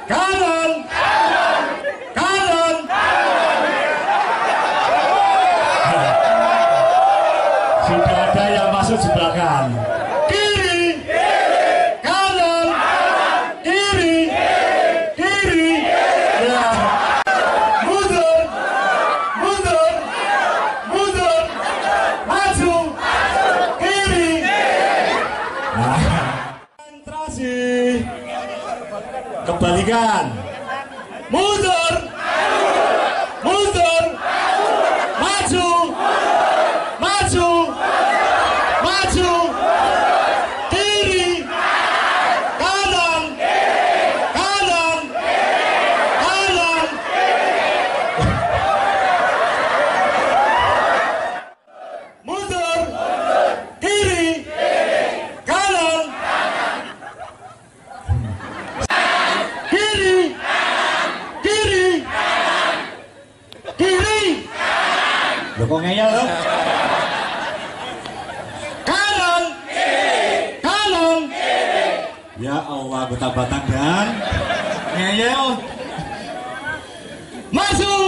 kanan, kanan. Sudah ada yang masuk sebelah kanan. Kiri, kanan, kiri, kiri. Ya. Mundur, mundur, mundur, maju, kiri. Konsentrasi. Kembalikan. Mundur, mundur, maju, maju, maju, kiri, kanan, kanan, kanan. Mundur, kiri, kanan, kiri, kiri, kiri. Lo kok ngeyel lo? Kanan, kanan. Ya Allah, betah batang dan ngeyel. Maju.